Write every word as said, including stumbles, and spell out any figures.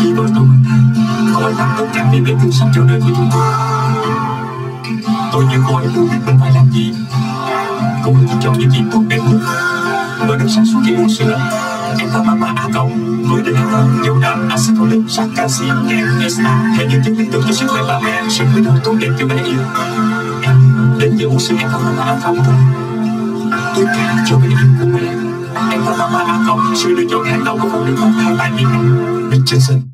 Khi vợ tôi mang thai, cô ấy làm tất cả vì biết thương sống cho đời của chúng tôi. Tôi nhớ cô ấy luôn biết mình phải làm gì. Cô ấy chỉ chọn những gì tốt đẹp nhất. Mở đầu sáng suốt khi uống sữa. Em ta mama a cộng với đầy hạt dầu đạm axit folic sắt canxi kẽm esa hệ những chất lý tưởng cho sức khỏe bà mẹ, sự khởi đầu tốt đẹp cho bé yêu. Em đến giờ uống sữa em ta mama a cộng thôi. Tất cả cho bé yêu của mẹ. Em ta mama a cộng sự lựa chọn hàng đầu của phụ nữ mang thai tại Việt Nam. Richardson.